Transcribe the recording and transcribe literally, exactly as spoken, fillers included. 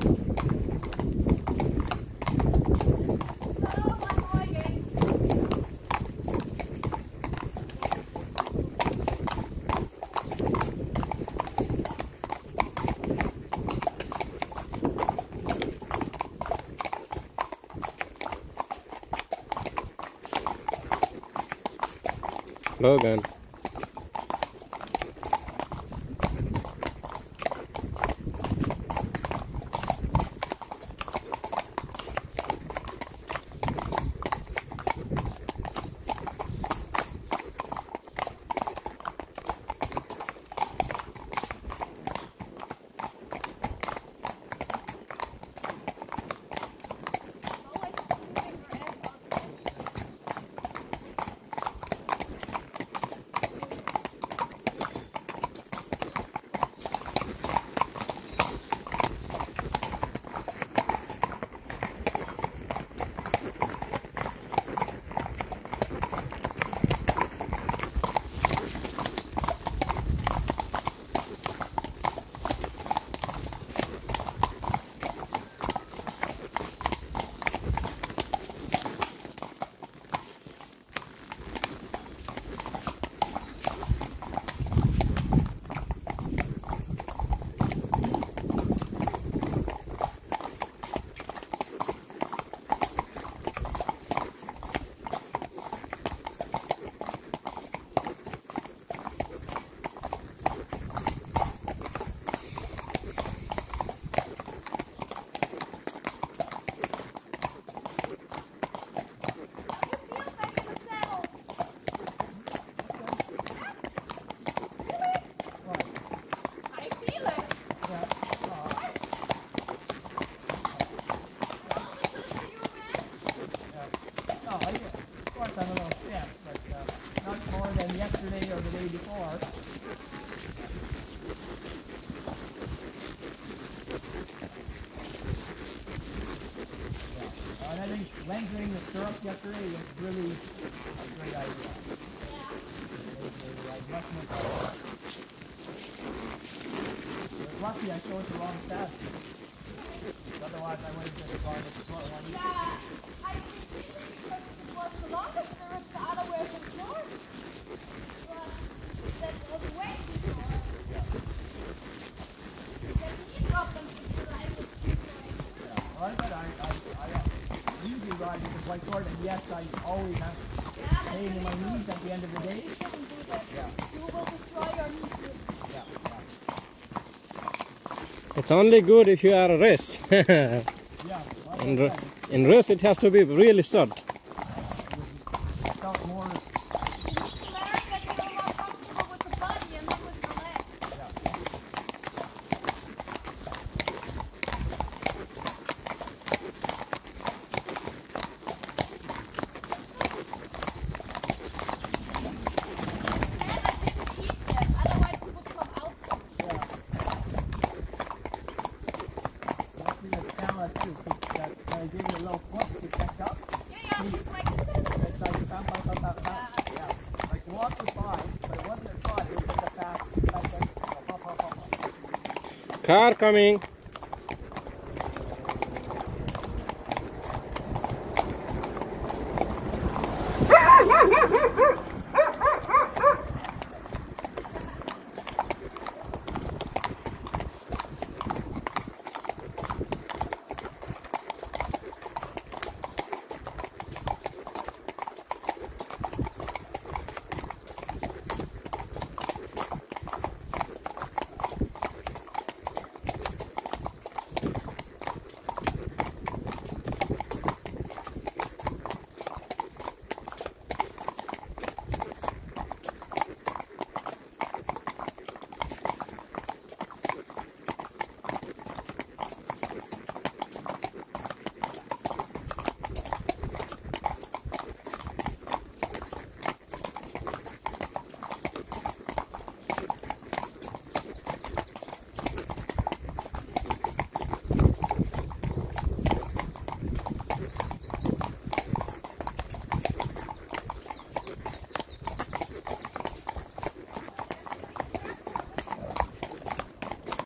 Logan. Yesterday or the day before. Yeah. And I think lengthening the stirrup yesterday was really a great idea. Yeah. They, they like much more power. It was lucky I chose the wrong stab. Otherwise I would have just gone with the short one. Yeah, I think because it was the longest stirrup, the other way was short. That was way too short. Yeah. The knee problems is the life of yeah. Well, I, I, I, I usually ride with the white cord, and yes, I always have yeah, pain in my knees at the end of the day. You shouldn't do that. Yeah. You will destroy your knees. Yeah, yeah. It's only good if you are a race. Yeah. in, in race it has to be really short. Felt more. Car coming.